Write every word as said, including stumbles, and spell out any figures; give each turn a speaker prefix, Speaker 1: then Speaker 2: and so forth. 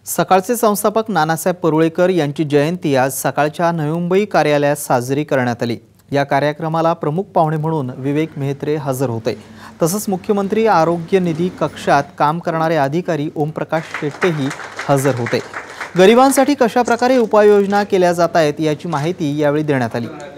Speaker 1: सकाळचे संस्थापक नानासाहेब परुळेकर यांची जयंती आज सकाळच्या नवी मुंबई कार्यालयात साजरी करण्यात आली। या कार्यक्रमाला प्रमुख पाहुणे म्हणून विवेक मेहत्रे हजर होते। तसंच मुख्यमंत्री आरोग्य निधी कक्षात काम करणारे अधिकारी ओमप्रकाश शेट्टेही हजर होते। गरिबांसाठी कशा प्रकारे उपाययोजना केल्या जात आहेत याची माहिती यावेळी देण्यात आली।